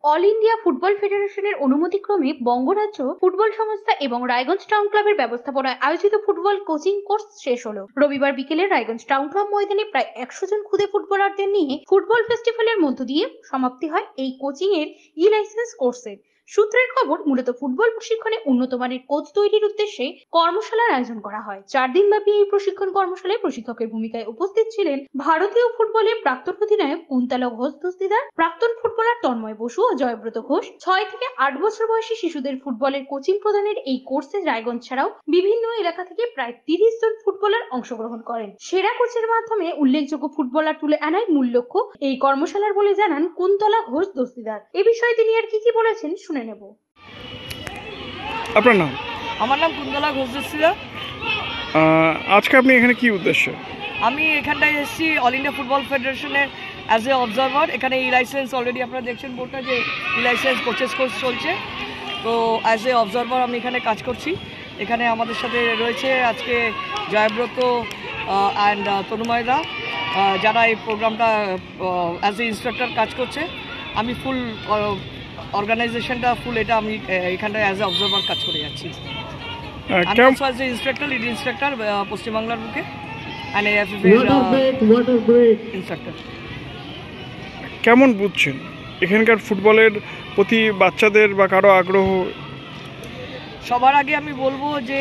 All India football ফেডারেশনের অনুমতিক্রমে বঙ্গরাজ্য football সংস্থা এবং রায়গঞ্জ টাউন ক্লাবের ব্যবস্থাপনায় আয়োজিত ফুটবল কোচিং কোর্স শেষ হলো। রবিবার বিকেলে রায়গঞ্জ টাউন ক্লাব ময়দানে প্রায় 100 জন খুদে ফুটবলারদের নিয়ে ফুটবল ফেস্টিভ্যালের মধ্য দিয়ে সমাপ্তি হয় এই কোচিং এর লাইসেন্স কোর্সের। সূত্রের খবর, মূলত ফুটবল প্রশিক্ষণে উন্নত মানের কোচ তৈরির উদ্দেশ্যে কর্মশালার আয়োজন করা হয়। 4 দিন ব্যাপী এই প্রশিক্ষণ কর্মশালায় প্রশিক্ষকের ভূমিকায় উপস্থিত ছিলেন ভারতীয় ফুটবলের প্রাক্তন অধিনায়ক কুন্তলা ঘোষ দস্তিদার, প্রাক্তন ফুটবলার তন্ময় বসু ও জয়ব্রত ঘোষ। 6 থেকে 8 বছর বয়সী শিশুদের ফুটবলের কোচিং প্রদানের এই কোর্সে রায়গঞ্জ ছাড়াও বিভিন্ন এলাকা থেকে প্রায় 30 জন ফুটবলার অংশগ্রহণ করেন। সেরা কোচের মাধ্যমে উল্লেখযোগ্য ফুটবলার তুলে আনাই মূল লক্ষ্য এই কর্মশালার বলে জানান কুন্তলা ঘোষ দস্তিদার। এই বিষয়ে তিনি আর কি বলেছেন শুনে নেব। আপনার নাম? আমার নাম কুন্তলা ঘোষ দস্তিদার। আজকে আপনি এখানে কি উদ্দেশ্য? আমি এখানটায় এসেছি অল ইন্ডিয়া ফুটবল ফেডারেশনের অ্যাজ এ অবজারভার। এখানে লাইসেন্স অলরেডি আপনারা দেখছেন বোর্ডটা যে লাইসেন্স কোচেস কোর্স চলছে, তো অ্যাজ এ অবজারভার আমি এখানে কাজ করছি। এখানে আমাদের সাথে রয়েছে আজকে জয়ব্রত অ্যান্ড তনুময়দা, যারা এই প্রোগ্রামটা অ্যাজ এ ইনস্ট্রাক্টর কাজ করছে। আমি ফুল অর্গানাইজেশনটা ফুল এটা আমি এখানটায় অ্যাজ এ অবজারভার কাজ করে যাচ্ছি। As a instructor, lead instructor পশ্চিমবাংলার বুকে and ইনস্ট্রাক্টর। কেমন বুঝছেন এখানকার ফুটবলের প্রতি বাচ্চাদের বা কারো আগ্রহ? সবার আগে আমি বলবো যে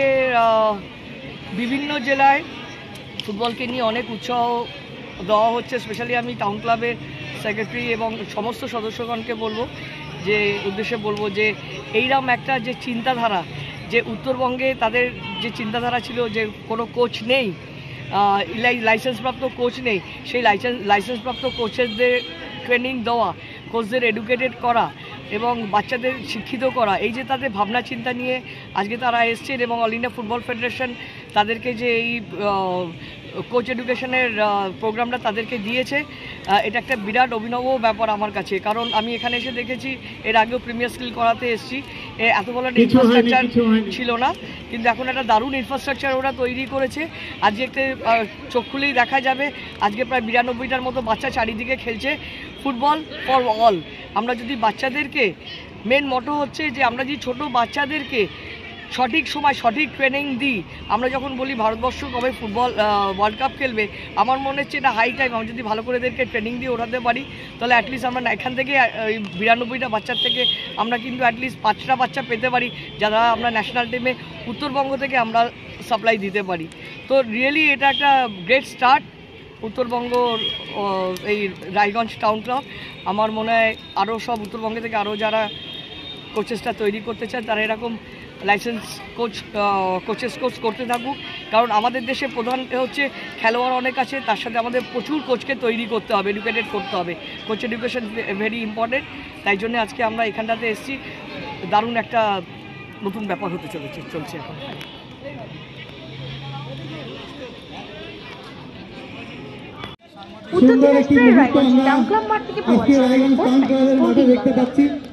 বিভিন্ন জেলায় ফুটবলকে নিয়ে অনেক উৎসাহ দেওয়া হচ্ছে। স্পেশালি আমি টাউন ক্লাবের সেক্রেটারি এবং সমস্ত সদস্যগণকে বলবো যে যে এইরকম একটা যে চিন্তাধারা, যে উত্তরবঙ্গে তাদের যে চিন্তাধারা ছিল যে কোনো কোচ নেই, লাইসেন্সপ্রাপ্ত কোচ নেই, সেই লাইসেন্সপ্রাপ্ত কোচেসদের ট্রেনিং দেওয়া, কোচদের এডুকেটেড করা এবং বাচ্চাদের শিক্ষিত করা, এই যে তাদের ভাবনা চিন্তা নিয়ে আজকে তারা এসছেন এবং অল ইন্ডিয়া ফুটবল ফেডারেশন তাদেরকে যে এই কোচ এডুকেশনের প্রোগ্রামটা তাদেরকে দিয়েছে, এটা একটা বিরাট অভিনব ব্যাপার আমার কাছে। কারণ আমি এখানে এসে দেখেছি, এর আগেও প্রিমিয়ার স্কিল করাতে এসেছি, এত বড় ইনফ্রাস্ট্রাকচার ছিল না, কিন্তু এখন একটা দারুণ ইনফ্রাস্ট্রাকচার ওরা তৈরি করেছে। আজকে একটা চোখ খুলেই দেখা যাবে, আজকে প্রায় 92টার মতো বাচ্চা চারিদিকে খেলছে। Football for all. আমরা যদি বাচ্চাদেরকে, মেন মোটো হচ্ছে যে আমরা যদি ছোটো বাচ্চাদেরকে সঠিক সময় সঠিক ট্রেনিং দিই, আমরা যখন বলি ভারতবর্ষ কবে ফুটবল ওয়ার্ল্ড কাপ খেলবে, আমার মনে হচ্ছে এটা হাই টাইম। আমরা যদি ভালো করে এদেরকে ট্রেনিং দিয়ে ওঠাতে পারি, তাহলে অ্যাটলিস্ট আমরা এখান থেকে ওই 92টা বাচ্চার থেকে আমরা কিন্তু অ্যাটলিস্ট 5টা বাচ্চা পেতে পারি, যারা আমরা ন্যাশনাল টিমে উত্তরবঙ্গ থেকে আমরা সাপ্লাই দিতে পারি। তো রিয়েলি এটা একটা গ্রেট স্টার্ট উত্তরবঙ্গর এই রায়গঞ্জ টাউন ক্লাব। আমার মনে হয় আরও সব উত্তরবঙ্গে থেকে আরও যারা কোচেসটা তৈরি করতে চায়, তারা এরকম লাইসেন্স কোচেস কোর্স করতে থাকুক। কারণ আমাদের দেশে প্রধান হচ্ছে খেলোয়াড় অনেক আছে, তার সাথে আমাদের প্রচুর কোচকে তৈরি করতে হবে, এডুকেটেড করতে হবে। Coach education very important. তাই জন্য আজকে আমরা এখানটাতে এসেছি। দারুণ একটা নতুন ব্যাপার হতে চলছে এখন। উত্তর দিনাজপুরের রায়গঞ্জ টাউন ক্লাব মাঠ থেকে দেখতে পাচ্ছি।